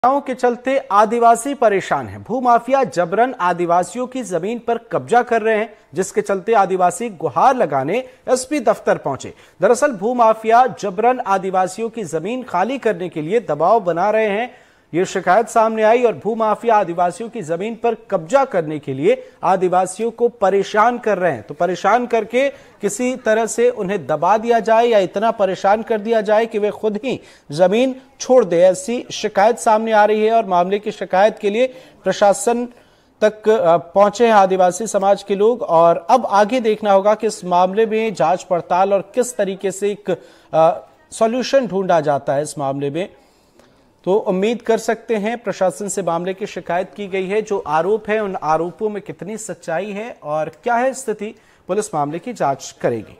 के चलते आदिवासी परेशान हैं। भूमाफिया जबरन आदिवासियों की जमीन पर कब्जा कर रहे हैं, जिसके चलते आदिवासी गुहार लगाने एसपी दफ्तर पहुंचे। दरअसल भूमाफिया जबरन आदिवासियों की जमीन खाली करने के लिए दबाव बना रहे हैं। ये शिकायत सामने आई और भूमाफिया आदिवासियों की जमीन पर कब्जा करने के लिए आदिवासियों को परेशान कर रहे हैं। तो परेशान करके किसी तरह से उन्हें दबा दिया जाए या इतना परेशान कर दिया जाए कि वे खुद ही जमीन छोड़ दे, ऐसी शिकायत सामने आ रही है। और मामले की शिकायत के लिए प्रशासन तक पहुंचे हैं आदिवासी समाज के लोग। और अब आगे देखना होगा कि इस मामले में जांच पड़ताल और किस तरीके से एक सॉल्यूशन ढूंढा जाता है इस मामले में। तो उम्मीद कर सकते हैं प्रशासन से मामले की शिकायत की गई है। जो आरोप है उन आरोपों में कितनी सच्चाई है और क्या है स्थिति, पुलिस मामले की जांच करेगी।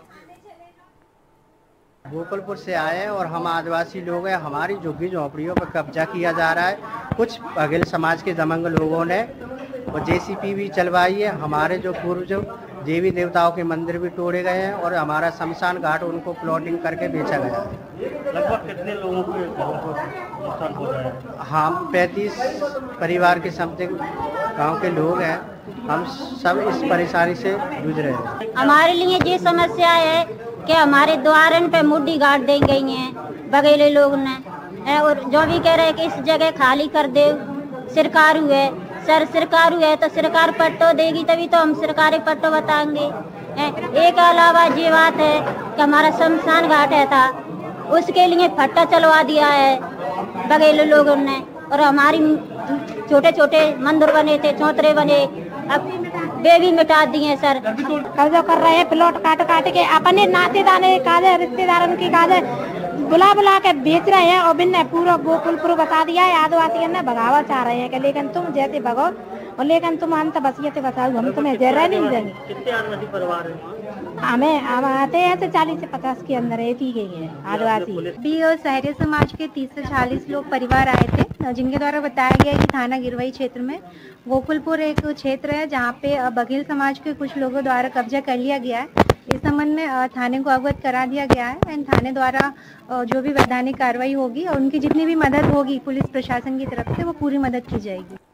गोकुलपुर से आए हैं और हम आदिवासी लोग हैं। हमारी झुग्गी झोंपड़ियों पर कब्जा किया जा रहा है। कुछ बघेल समाज के दबंग लोगों ने और जेसीपी भी चलवाई है। हमारे जो पूर्वज देवी देवताओं के मंदिर भी तोड़े गए हैं और हमारा शमशान घाट उनको प्लॉटिंग करके बेचा गया है। लगभग कितने लोगों के घरों को नुकसान हो रहा है? हम 35 परिवार के समथिंग गांव के लोग हैं। हम सब इस परेशानी से जूझ रहे हैं। हमारे लिए ये समस्या है कि हमारे द्वारन पे मुड्डी गाड़ दी गई है बघेले लोग ने, और जो भी कह रहे हैं कि इस जगह खाली कर दे। सरकार हुए सर, सरकार हुए तो सरकार पट्टो देगी तभी तो हम सरकारी पट्टो बताएंगे। एक अलावा ये बात है कि हमारा शमशान घाट है था, उसके लिए फट्टा चलवा दिया है बघेले लोगों ने। और हमारी छोटे छोटे मंदिर बने थे, चौतरे बने, अब वे भी मिटा दिए सर। कब्जा कर रहे हैं, प्लॉट काट काट के अपने नाते दाने काजे रिश्तेदारों की काजे बुला बुला के बेच रहे हैं। और बिन पूरा गोकुलपुर बता दिया है। आदिवासी ने भगावा चाह रहे हैं कि लेकिन तुम जैसे भगो और लेकिन तुम अंत बसियत बसाओ, हम तुम्हें जहर नहीं देंगे। कितने आदिवासी परिवार हैं? हम आते हैं तो 40 से 50 के अंदर एक ही गई है आदिवासी भी। और शहरी समाज के 30 से 40 लोग परिवार आए थे, जिनके द्वारा बताया गया कि थाना गिरवई क्षेत्र में गोकुलपुर एक क्षेत्र है जहाँ पे बघेल समाज के कुछ लोगों द्वारा कब्जा कर लिया गया है। इस संबंध में थाने को अवगत करा दिया गया है एंड थाने द्वारा जो भी वैधानिक कार्रवाई होगी और उनकी जितनी भी मदद होगी पुलिस प्रशासन की तरफ से वो पूरी मदद की जाएगी।